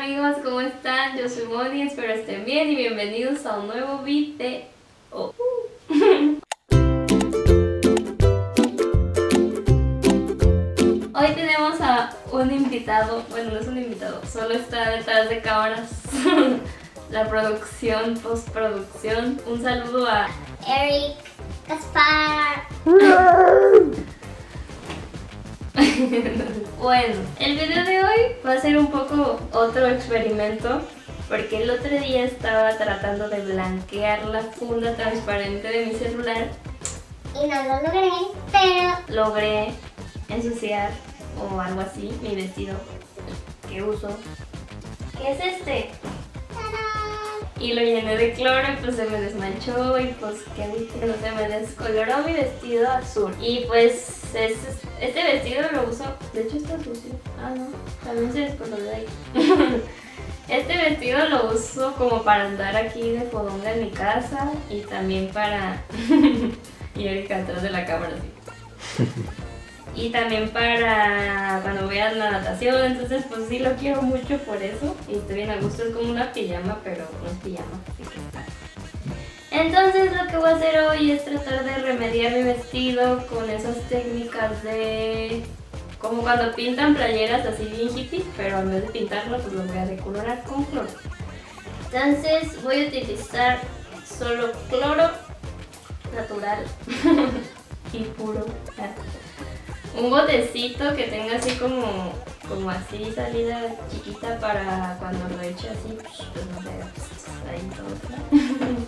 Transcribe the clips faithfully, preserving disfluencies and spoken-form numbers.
amigos, ¿cómo están? Yo soy Moni, espero estén bien y bienvenidos a un nuevo video. Oh. Hoy tenemos a un invitado, bueno, no es un invitado, solo está detrás de cámaras. La producción, postproducción. Un saludo a Eric Gaspar. Bueno, el video de hoy va a ser un poco otro experimento, porque el otro día estaba tratando de blanquear la funda transparente de mi celular Y no lo logré, pero logré ensuciar o algo así mi vestido que uso, que es este, ¡tarán! y lo llené de cloro y pues se me desmanchó y pues qué dije, no se me descoloró mi vestido azul. Y pues es, este vestido lo uso, de hecho está sucio, ah no, también se descoloró de ahí. Este vestido lo uso como para andar aquí de fodonga en mi casa y también para... y Erika atrás de la cámara así. Y también para cuando voy a la natación, entonces pues sí lo quiero mucho por eso. Y estoy bien a gusto, es como una pijama, pero no es pijama, así que está. Entonces lo que voy a hacer hoy es tratar de remediar mi vestido con esas técnicas de... como cuando pintan playeras así bien hippies, pero en vez de pintarlo pues lo voy a decolorar con cloro. Entonces voy a utilizar solo cloro natural y puro. Un botecito que tenga así como, como así salida chiquita para cuando lo eche así, pues no sé, ahí todo.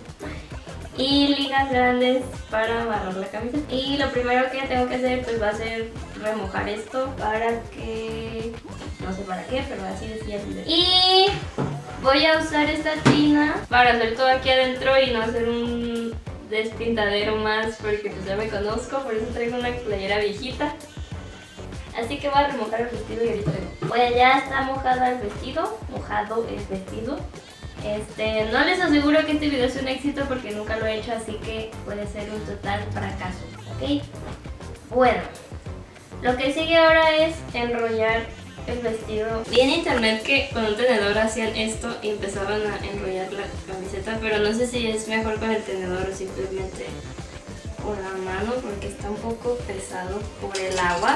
Y ligas grandes para amarrar la camiseta. Y lo primero que tengo que hacer pues va a ser remojar esto para que... no sé para qué, pero así decía el video. Y voy a usar esta tina para hacer todo aquí adentro y no hacer un despintadero más, porque pues ya me conozco, por eso traigo una playera viejita. Así que voy a remojar el vestido y ahorita vengo. Pues ya está mojado el vestido, mojado el vestido. Este, no les aseguro que este video es un éxito porque nunca lo he hecho, así que puede ser un total fracaso, ¿ok? Bueno, lo que sigue ahora es enrollar el vestido. Vi en internet que con un tenedor hacían esto y empezaban a enrollar la camiseta, pero no sé si es mejor con el tenedor o simplemente con la mano porque está un poco pesado por el agua.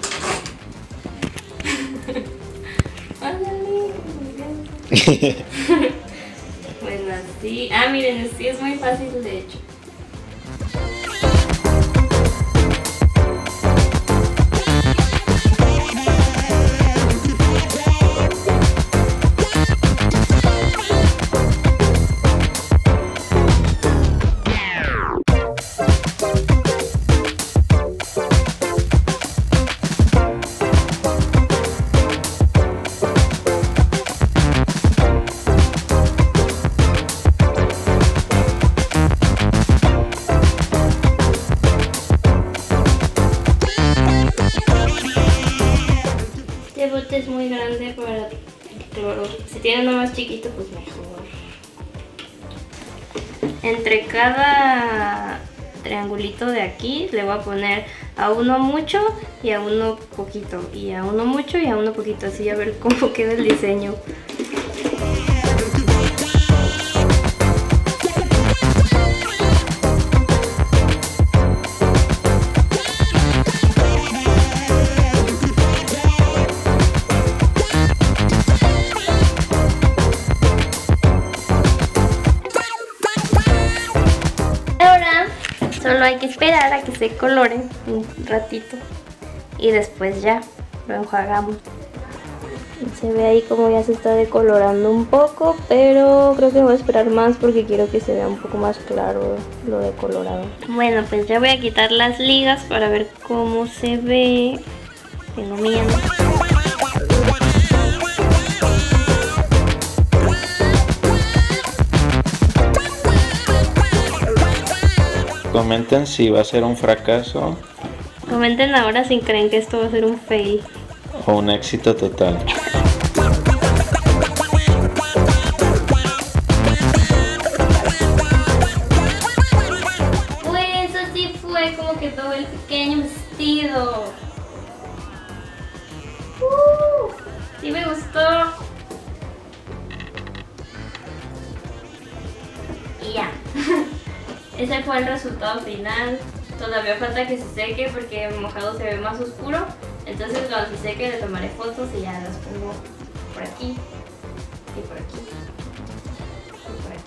Bueno, así. Ah, miren, sí es muy fácil de hecho. Este bote es muy grande para el cloro. Si tiene uno más chiquito, pues mejor. Entre cada triangulito de aquí le voy a poner a uno mucho y a uno poquito. Y a uno mucho y a uno poquito. Así a ver cómo queda el diseño. Solo hay que esperar a que se colore un ratito y después ya lo enjuagamos. Se ve ahí como ya se está decolorando un poco, pero creo que voy a esperar más porque quiero que se vea un poco más claro lo decolorado. Bueno, pues ya voy a quitar las ligas para ver cómo se ve. Tengo miedo. Comenten si va a ser un fracaso Comenten ahora si creen que esto va a ser un fail o un éxito total. Pues así fue como quedó el pequeño vestido. Uh, sí me gustó. ese fue el resultado final. Todavía falta que se seque porque mojado se ve más oscuro. Entonces cuando se seque le tomaré fotos y ya las pongo por aquí y por aquí y por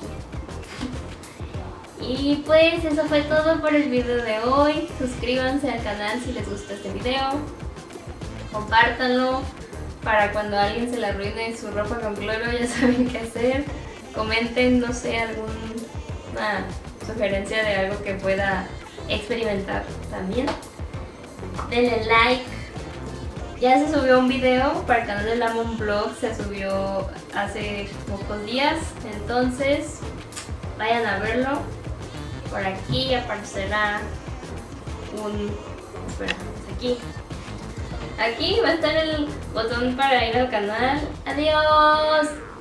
aquí. Y pues eso fue todo por el video de hoy. Suscríbanse al canal si les gustó este video. Compártanlo para cuando a alguien se le arruine su ropa con cloro, ya saben qué hacer. Comenten, no sé, alguna sugerencia de algo que pueda experimentar también. Denle like. Ya se subió un video para el canal de Lamon Blog, se subió hace pocos días, entonces vayan a verlo. Por aquí aparecerá un... espera, aquí. Aquí va a estar el botón para ir al canal. ¡Adiós!